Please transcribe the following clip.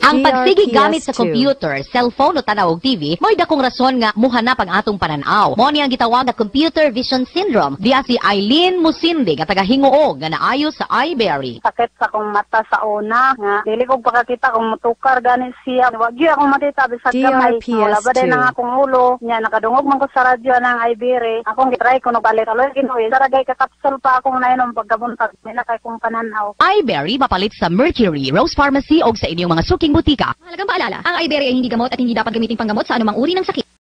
Ang pagsigi gamit sa GRPS2. computer, cellphone o tanaw og TV, mo'y dakong rason nga muhanap ang atong pananaw. Mo ni ang gitawag nga computer vision syndrome. Diya si Eileen Musindi nga taga-Hinguog nga naayo sa iBerry. Sakit sa akong mata sa una nga dili ko pakakita kung mutukar gani siya. Wag gyud akong matita bisag gamay. Wala ba din ang akong ulo. Nya nakadungog man ko sa radyo ng iBerry. Akong gitry ko no balik aloy ginoy. Saragay ka capsule pa akong nainom pagkabuntag. Nila kay kong pananaw. iBerry mapalit sa Mercury, Rose Pharmacy o sa inyong mga suking butika. Mahalagang paalala, ang iBerry ay hindi gamot at hindi dapat gamitin panggamot sa anumang uri ng sakit.